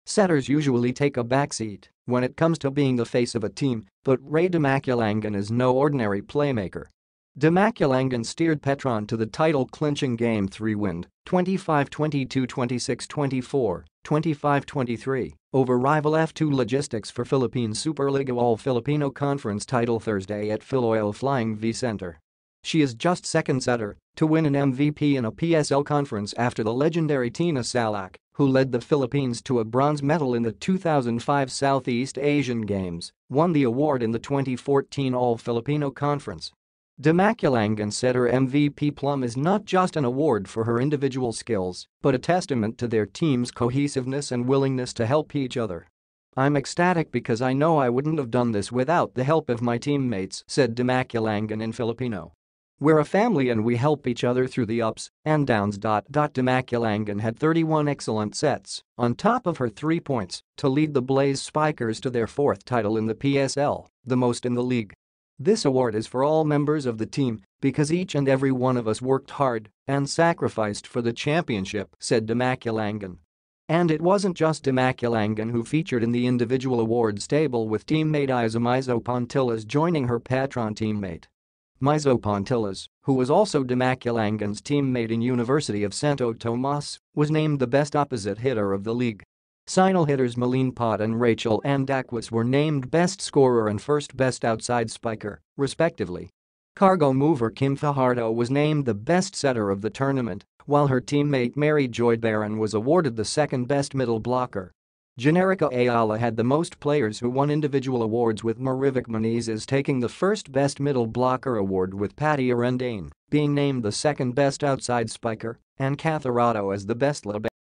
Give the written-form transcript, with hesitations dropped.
Setters usually take a backseat when it comes to being the face of a team, but Rhea Dimaculangan is no ordinary playmaker. Dimaculangan steered Petron to the title-clinching Game 3 win, 25-22, 26-24, 25-23, over rival F2 Logistics for Philippine Superliga All-Filipino Conference title Thursday at Filoil Flying V Center. She is just second setter to win an MVP in a PSL conference after the legendary Tina Salak, who led the Philippines to a bronze medal in the 2005 Southeast Asian Games, won the award in the 2014 All-Filipino Conference. Dimaculangan said her MVP plum is not just an award for her individual skills, but a testament to their team's cohesiveness and willingness to help each other. "I'm ecstatic because I know I wouldn't have done this without the help of my teammates," said Dimaculangan in Filipino. "We're a family and we help each other through the ups and downs." Dimaculangan had 31 excellent sets, on top of her 3 points, to lead the Blaze Spikers to their 4th title in the PSL, the most in the league. "This award is for all members of the team because each and every one of us worked hard and sacrificed for the championship," said Dimaculangan. And it wasn't just Dimaculangan who featured in the individual awards table, with teammate Mizo Pontillas joining her Petron teammate. Mizo Pontillas, who was also Dimaculangan's teammate in University of Santo Tomas, was named the best opposite hitter of the league. Signal hitters Malene Pot and Rachel Andaquis were named best scorer and first best outside spiker, respectively. Cargo mover Kim Fajardo was named the best setter of the tournament, while her teammate Mary Joy Barron was awarded the second best middle blocker. Generica Ayala had the most players who won individual awards, with Marivic Menezes taking the first best middle blocker award, with Patty Arendane being named the second best outside spiker and Catherado as the best